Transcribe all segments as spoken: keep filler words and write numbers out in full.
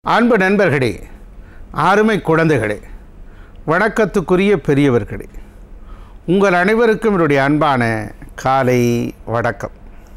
அன்பு நண்பர்களே, அருமை குழந்தைகளே, வணக்கத்துக்குரிய பெரியவர்களே, உங்கள் அனைவருக்கும் என்னுடைய அன்பான காலை வணக்கம்.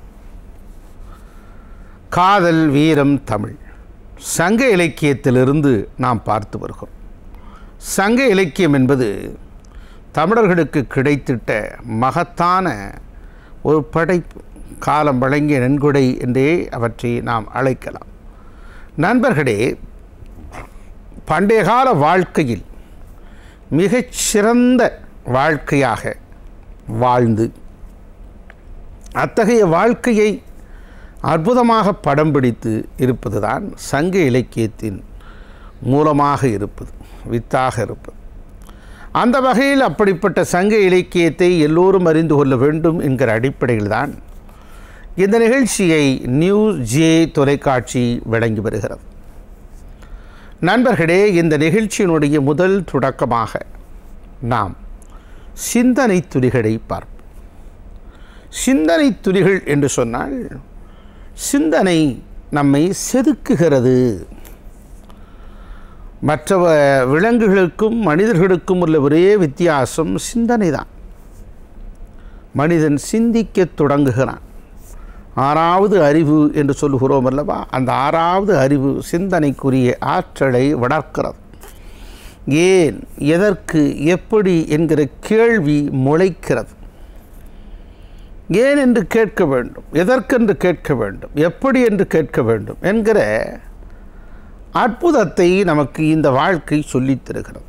காதல், வீரம், தமிழ் சங்க இலக்கியத்திலிருந்து நாம் பார்த்து வருகிறோம். சங்க இலக்கியம் என்பது தமிழர்களுக்கு கிடைத்திட்ட மகத்தான ஒரு படைப்பு, காலம் வழங்கிய நன்கொடை என்றே அவற்றை நாம் அழைக்கலாம். நண்பர்களே, பண்டைய கால வாழ்க்கையில் மிகச்சிறந்த வாழ்க்கையாக வாழ்ந்து அத்தகைய வாழ்க்கையை அற்புதமாக படம் பிடித்து இருப்பது தான் சங்க இலக்கியத்தின் மூலமாக இருப்பது, வித்தாக இருப்பது. அந்த வகையில் அப்படிப்பட்ட சங்க இலக்கியத்தை எல்லோரும் அறிந்து கொள்ள வேண்டும் என்கிற அடிப்படையில் தான் இந்த நிகழ்ச்சியை நியூஸ்ஜே தொலைக்காட்சி வழங்கி வருகிறது. நண்பர்களே, இந்த நிகழ்ச்சியினுடைய முதல் தொடக்கமாக நாம் சிந்தனை துளிகளை பார்ப்போம். சிந்தனை துளிகள் என்று சொன்னால் சிந்தனை நம்மை செதுக்குகிறது. மற்ற விலங்குகளுக்கும் மனிதர்களுக்கும் உள்ள ஒரே வித்தியாசம் சிந்தனை தான். மனிதன் சிந்திக்க தொடங்குகிறான். ஆறாவது அறிவு என்று சொல்லுகிறோம் அல்லவா, அந்த ஆறாவது அறிவு சிந்தனைக்குரிய ஆற்றலை வளர்க்கிறது. ஏன், எதற்கு, எப்படி என்கிற கேள்வி முளைக்கிறது. ஏன் என்று கேட்க வேண்டும், எதற்கென்று கேட்க வேண்டும், எப்படி என்று கேட்க வேண்டும் என்கிற அற்புதத்தை நமக்கு இந்த வாழ்க்கை சொல்லித் தருகிறது.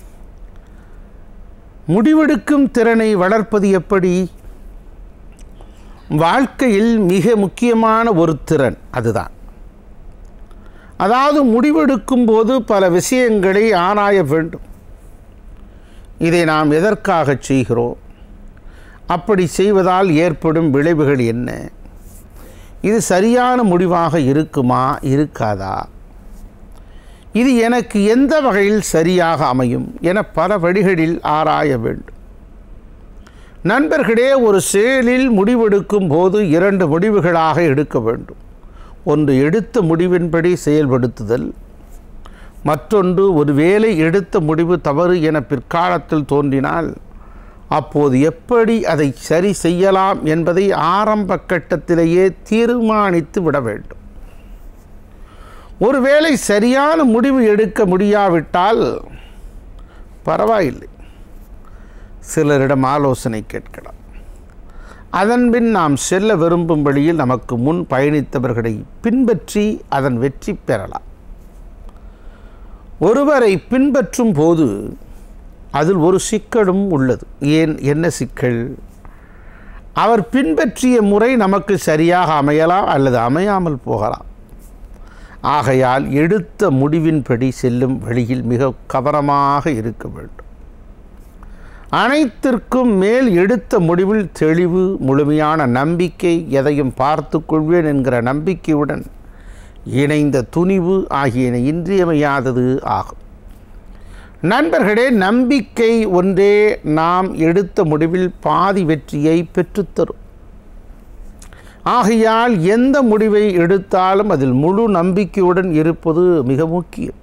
முடிவெடுக்கும் திறனை வளர்ப்பது எப்படி? வாழ்க்கையில் மிக முக்கியமான ஒரு திறன் அதுதான். அதாவது முடிவெடுக்கும் போது பல விஷயங்களை ஆராய வேண்டும். இதை நாம் எதற்காக செய்கிறோம், அப்படி செய்வதால் ஏற்படும் விளைவுகள் என்ன, இது சரியான முடிவாக இருக்குமா இருக்காதா, இது எனக்கு எந்த வகையில் சரியாக அமையும் என பல வழிகளில் ஆராய வேண்டும். நண்பர்களே, ஒரு செயலில் முடிவெடுக்கும் போது இரண்டு முடிவுகளாக எடுக்க வேண்டும். ஒன்று எடுத்த முடிவின்படி செயல்படுத்துதல், மற்றொன்று ஒரு வேளை எடுத்த முடிவு தவறு என பிற்காலத்தில் தோன்றினால் அப்போது எப்படி அதை சரி செய்யலாம் என்பதை ஆரம்ப கட்டத்திலேயே தீர்மானித்து விட வேண்டும். ஒருவேளை சரியான முடிவு எடுக்க முடியாவிட்டால் பரவாயில்லை, சிலரிடம் ஆலோசனை கேட்கலாம். அதன்பின் நாம் செல்ல விரும்பும் வழியில் நமக்கு முன் பயணித்தவர்களை பின்பற்றி அதன் வெற்றி பெறலாம். ஒருவரை பின்பற்றும் போது அதில் ஒரு சிக்கலும் உள்ளது. ஏன், என்ன சிக்கல்? அவர் பின்பற்றிய முறை நமக்கு சரியாக அமையலாம் அல்லது அமையாமல் போகலாம். ஆகையால் எடுத்த முடிவின்படி செல்லும் வழியில் மிக கவனமாக இருக்க வேண்டும். அனைத்திற்கும் மேல் எடுத்த முடிவில் தெளிவு, முழுமையான நம்பிக்கை, எதையும் பார்த்து கொள்வேன் என்கிற நம்பிக்கையுடன் இணைந்த துணிவு ஆகியன இன்றியமையாதது ஆகும். நண்பர்களே, நம்பிக்கை ஒன்றே நாம் எடுத்த முடிவில் பாதி வெற்றியை பெற்றுத்தரும். ஆகையால் எந்த முடிவை எடுத்தாலும் அதில் முழு நம்பிக்கையுடன் இருப்பது மிக முக்கியம்.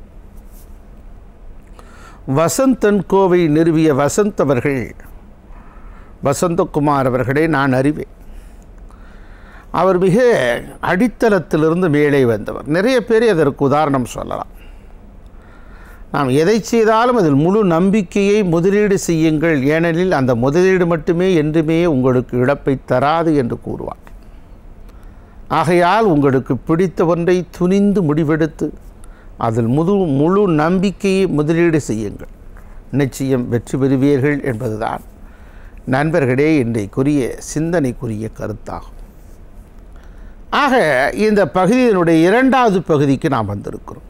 வசந்தன் கோவை நிறுவிய வசந்த் அவர்கள், வசந்தகுமார் அவர்களே நான் அறிவேன். அவர் மிக அடித்தளத்திலிருந்து மேலே வந்தவர். நிறைய பேர் அதற்கு உதாரணம் சொல்லலாம். நாம் எதை செய்தாலும் அதில் முழு நம்பிக்கையை முதலீடு செய்யுங்கள், ஏனெனில் அந்த முதலீடு மட்டுமே என்றுமே உங்களுக்கு இழப்பை தராது என்று கூறுவார். ஆகையால் உங்களுக்கு பிடித்த ஒன்றை துணிந்து முடிவெடுத்து அதில் முழு முழு நம்பிக்கையை முதலீடு செய்யுங்கள், நிச்சயம் வெற்றி பெறுவீர்கள் என்பதுதான் நண்பர்களே இன்றைக்குரிய சிந்தனைக்குரிய கருத்தாகும். ஆக இந்த பகுதியினுடைய இரண்டாவது பகுதிக்கு நாம் வந்திருக்கிறோம்.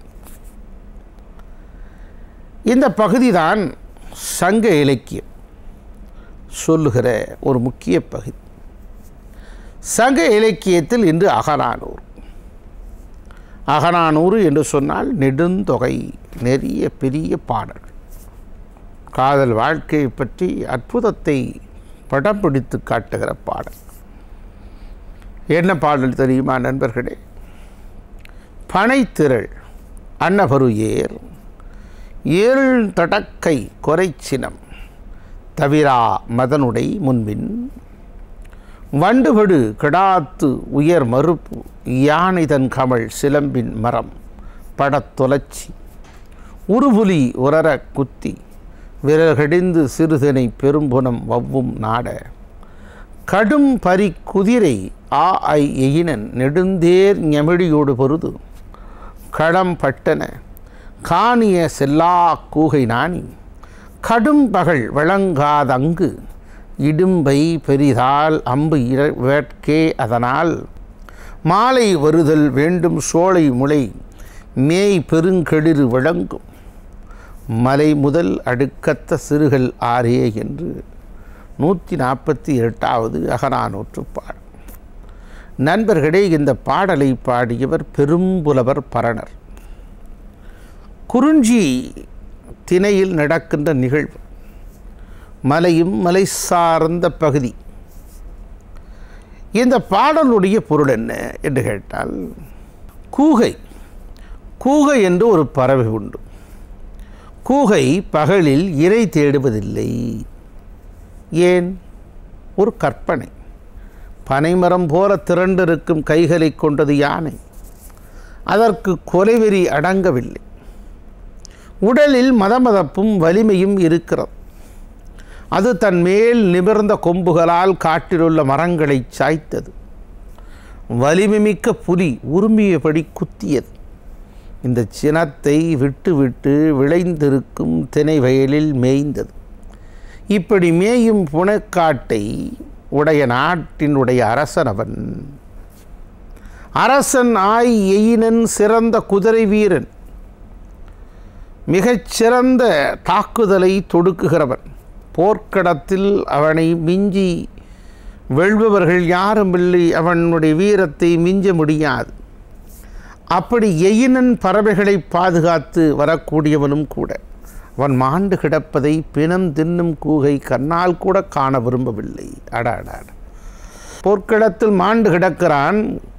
இந்த பகுதி தான் சங்க இலக்கியம் சொல்லுகிற ஒரு முக்கிய பகுதி. சங்க இலக்கியத்தில் இன்று அகநானூறு. அகநானூறு என்று சொன்னால் நெடுந்தொகை, நிறைய பெரிய பாடல், காதல் வாழ்க்கையை பற்றி அற்புதத்தை படம் பிடித்து காட்டுகிற பாடல். என்ன பாடல் தெரியுமா நண்பர்களே? பனைத்திரள் அன்னபரு ஏர் ஏழ் தடக்கை கொரைச்சினம் தவிரா மதனுடை முன்பின் வண்டுபடு கெடாத்து உயர் மறுப்பு யானை தன் கமழ் சிலம்பின் மரம் படத்தொலச்சி உருபுலி உரர குத்தி விரல்கடிந்து சிறுதனை பெரும்புனம் வவ்வும் நாட கடும் பரி குதிரை ஆ ஐ எயினன் நெடுந்தேர் ஞமிழியோடு பொருது களம் பட்டன காணிய செல்லா கூகை நாணி கடும் பகல் வழங்காதங்கு இடும்பை பெரிதால் அம்பு இர வேட்கே அதனால் மாலை வருதல் வேண்டும் சோலை முளை மேய் பெருங்கெளிறு விளங்கும் மலை முதல் அடுக்கத்த சிறுகள் ஆரே என்று நூற்றி நாற்பத்தி எட்டாவது அகநானூற்று பாடல். நண்பர்களே, இந்த பாடலை பாடியவர் பெரும்புலவர் பரணர். குறிஞ்சி திணையில் நடக்கின்ற நிகழ்வு, மலையும் மலை சார்ந்த பகுதி. இந்த பாடலுடைய பொருள் என்ன என்று கேட்டால், கூகை கூகை என்று ஒரு பறவை உண்டு. கூகை பகலில் இரை தேடுவதில்லை. ஏன்? ஒரு கற்பனை. பனைமரம் போல திரண்டிருக்கும் கைகளை கொண்டது யானை. அதற்கு கொலைவெறி அடங்கவில்லை. உடலில் மதமதப்பும் வலிமையும் இருக்கிறது. அது தன் மேல் நிமிர்ந்த கொம்புகளால் காட்டிலுள்ள மரங்களை சாய்த்தது. வலிமைமிக்க புலி உருமியபடி குத்தியது. இந்த சினத்தை விட்டு விட்டு விளைந்திருக்கும் தினை வயலில் மேய்ந்தது. இப்படி மேயும் புனக்காட்டை உடைய நாட்டினுடைய அரசனவன். அரசன் ஆய் எயினன் சிறந்த குதிரை வீரன், மிகச்சிறந்த தாக்குதலை தொடுக்குகிறவன். போர்க்களத்தில் அவனை மிஞ்சி வெல்பவர்கள் யாரும் இல்லை. அவனுடைய வீரத்தை மிஞ்ச முடியாது. அப்படி எயினன் பறவைகளை பாதுகாத்து வரக்கூடியவனும் கூட. அவன் மாண்டு கிடப்பதை பிணம் தின்னும் கூகை கண்ணால் கூட காண விரும்பவில்லை. அட அட அட போர்க்களத்தில் மாண்டு கிடக்கிறான்.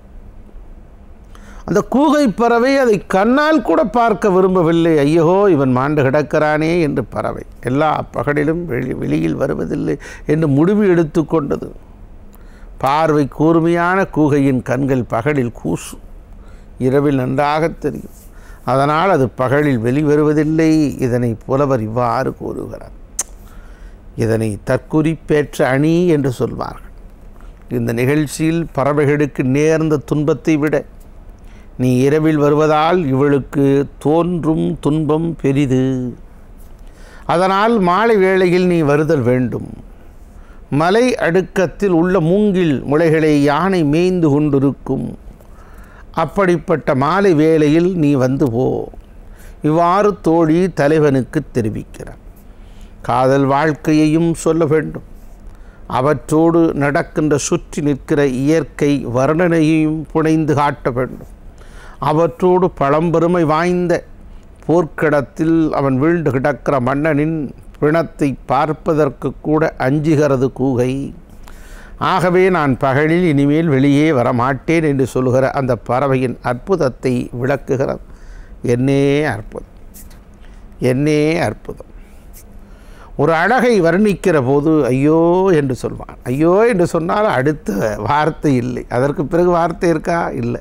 அந்த கூகை பறவை அதை கண்ணால் கூட பார்க்க விரும்பவில்லை. ஐயோ, இவன் மாண்டு கிடக்கிறானே என்று பறவை எல்லா பகலிலும் வெளி வெளியில் வருவதில்லை என்று முடிவு எடுத்து கொண்டது. பார்வை கூர்மையான கூகையின் கண்கள் பகலில் கூசும், இரவில் நன்றாக தெரியும். அதனால் அது பகலில் வெளிவருவதில்லை. இதனை புலவர் இவ்வாறு கூறுகிறார். இதனை தற்குறிப்பேற்ற அணி என்று சொல்வார்கள். இந்த நிகழ்ச்சியில் பறவைகளுக்கு நேர்ந்த துன்பத்தை விட நீ இரவில் வருவதால் இவளுக்கு தோன்றும் துன்பம் பெரிது. அதனால் மாலை வேளையில் நீ வருதல் வேண்டும். மலை அடுக்கத்தில் உள்ள மூங்கில் முளைகளை யானை மேய்ந்து கொண்டிருக்கும். அப்படிப்பட்ட மாலை வேளையில் நீ வந்து போ. இவ்வாறு தோழி தலைவனுக்கு தெரிவிக்கிறார். காதல் வாழ்க்கையையும் சொல்ல வேண்டும். அவற்றோடு நடக்கின்ற சுற்றி நிற்கிற இயற்கை வர்ணனையையும் புனைந்து காட்ட வேண்டும். அவற்றோடு பழம்பெருமை வாய்ந்த போர்க்கிடத்தில் அவன் வீழ்ந்து கிடக்கிற மன்னனின் பிணத்தை பார்ப்பதற்கு கூட அஞ்சுகிறது கூகை. ஆகவே நான் பகலில் இனிமேல் வெளியே வரமாட்டேன் என்று சொல்கிற அந்த பறவையின் அற்புதத்தை விளக்குகிறது. என்னே அற்புதம், என்னே அற்புதம். ஒரு அழகை வர்ணிக்கிற போது ஐயோ என்று சொல்வான். ஐயோ என்று சொன்னால் அடுத்த வார்த்தை இல்லை. அதற்கு பிறகு வார்த்தை இருக்கா? இல்லை.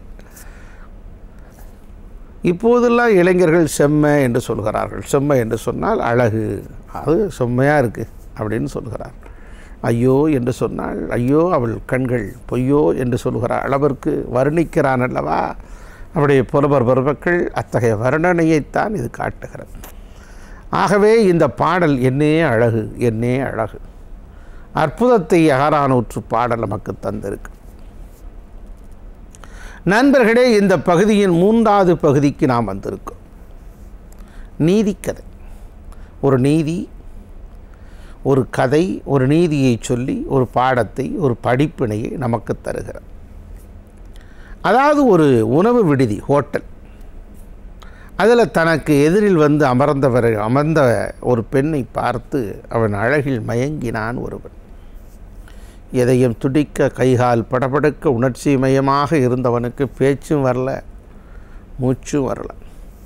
இப்போதெல்லாம் இளைஞர்கள் செம்மை என்று சொல்கிறார்கள். செம்மை என்று சொன்னால் அழகு, அது செம்மையாக இருக்குது அப்படின்னு சொல்கிறார். ஐயோ என்று சொன்னால் ஐயோ அவள் கண்கள் பொய்யோ என்று சொல்கிற அளவிற்கு வர்ணிக்கிறான் அல்லவா? அவருடைய புலவர் பருவக்கள் அத்தகைய வர்ணனையைத்தான் இது காட்டுகிறது. ஆகவே இந்த பாடல் என்னே அழகு, என்னே அழகு. அற்புதத்தை அகநானூற்று பாடல் நமக்கு தந்திருக்கு. நண்பர்களே, இந்த பகுதியின் மூன்றாவது பகுதிக்கு நாம் வந்திருக்கோம். நீதிக்கதை. ஒரு நீதி, ஒரு கதை, ஒரு நீதியை சொல்லி ஒரு பாடத்தை, ஒரு படிப்பினையை நமக்கு தருகிறது. அதாவது ஒரு உணவு விடுதி, ஹோட்டல். அதில் தனக்கு எதிரில் வந்து அமர்ந்தவர் அமர்ந்த ஒரு பெண்ணை பார்த்து அவன் அழகில் மயங்கினான் ஒருவன். எதையும் துடிக்க, கைகால் படபடுக்க, உணர்ச்சி மயமாக இருந்தவனுக்கு பேச்சும் வரல, மூச்சும் வரல.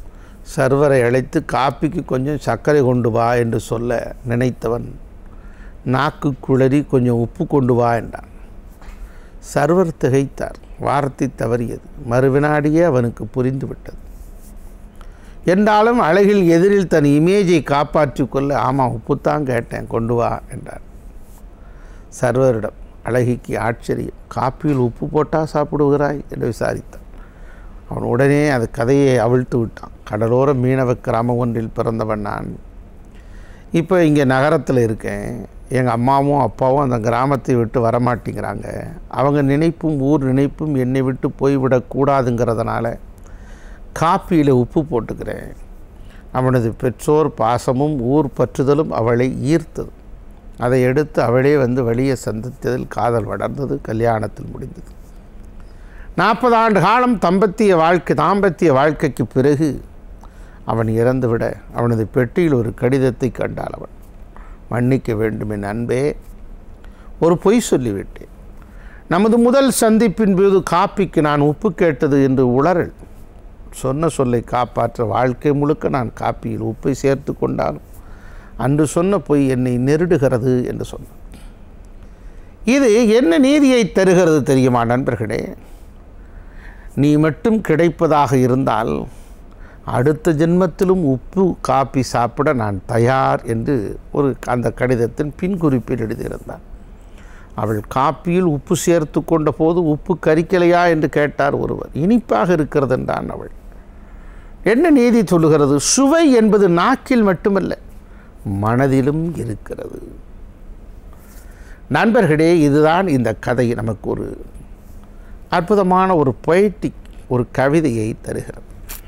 சர்வரை அழைத்து காப்பிக்கு கொஞ்சம் சர்க்கரை கொண்டு வா என்று சொல்ல நினைத்தவன் நாக்கு குளறி கொஞ்சம் உப்பு கொண்டு வா என்றான். சர்வர் திகைத்தார். வார்த்தை தவறியது. மறுவினாடியே அவனுக்கு புரிந்துவிட்டது. என்றாலும் அழகில் எதிரில் தன் இமேஜை காப்பாற்றி கொள்ள, ஆமாம் உப்புத்தான் கேட்டேன், கொண்டு வா என்றார். சர்வரிடம் அழகிக்கு ஆச்சரியம். காப்பியில் உப்பு போட்டால் சாப்பிடுகிறாய் என்று விசாரித்தான். அவன் உடனே அது கதையை அவிழ்த்து விட்டான். கடலோர மீனவ கிராமம் ஒன்றில் பிறந்தவன் நான். இப்போ இங்கே நகரத்தில் இருக்கேன். எங்கள் அம்மாவும் அப்பாவும் அந்த கிராமத்தை விட்டு வரமாட்டேங்கிறாங்க. அவங்க நினைப்பும் ஊர் நினைப்பும் என்னை விட்டு போய்விடக்கூடாதுங்கிறதுனால காப்பியில் உப்பு போட்டுக்கிறேன். அவனது பெற்றோர் பாசமும் ஊர் பற்றுதலும் அவளை ஈர்த்தது. அதை எடுத்து அவளே வந்து வெளியே சந்தித்ததில் காதல் வளர்ந்தது. கல்யாணத்தில் முடிந்தது. நாற்பது ஆண்டு காலம் தம்பத்திய வாழ்க்கை தாம்பத்திய வாழ்க்கைக்கு பிறகு அவன் இறந்துவிட அவனது பெட்டியில் ஒரு கடிதத்தை கண்டாள் அவள். மன்னிக்க வேண்டும் என் அன்பே, ஒரு பொய் சொல்லிவிட்டேன். நமது முதல் சந்திப்பின் போது காப்பிக்கு நான் உப்பு கேட்டது என்று உளறல். சொன்ன சொல்லை காப்பாற்ற வாழ்க்கை முழுக்க நான் காப்பியில் உப்பை சேர்த்து கொண்டாலும் அன்று சொன்ன பொய் என்னை நெருடுகிறது என்று சொன்னான். இது என்ன நீதியை தருகிறது தெரியுமா நண்பர்களே? நீ மட்டும் கிடைப்பதாக இருந்தால் அடுத்த ஜென்மத்திலும் உப்பு காப்பி சாப்பிட நான் தயார் என்று ஒரு அந்த கடிதத்தின் பின்குறிப்பில் எழுதியிருந்தான். அவள் காப்பியில் உப்பு சேர்த்து கொண்ட போது உப்பு கரிக்கலையா என்று கேட்டார் ஒருவர். இனிப்பாக இருக்கிறது என்றான் அவள். என்ன நீதி சொல்லுகிறது? சுவை என்பது நாக்கில் மட்டுமல்ல, மனதிலும் இருக்கிறது. நண்பர்களே, இதுதான் இந்த கதை நமக்கு ஒரு அற்புதமான ஒரு பொய்டிக் ஒரு கவிதையை தருகிறது.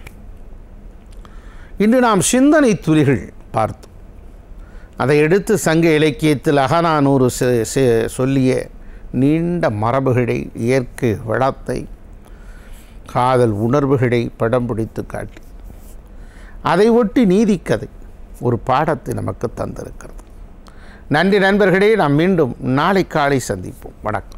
இன்று நாம் சிந்தனை துளிகள் பார்த்தோம். அதை எடுத்து சங்க இலக்கியத்தில் அகநானூறு சொல்லிய நீண்ட மரபுகளை, இயற்கை வளத்தை, காதல் உணர்வுகளை படம் பிடித்து காட்டி அதை ஒட்டி நீதிக்கதை ஒரு பாடத்தை நமக்கு தந்திருக்கிறது. நன்றி நண்பர்களே. நாம் மீண்டும் நாளை காலை சந்திப்போம். வணக்கம்.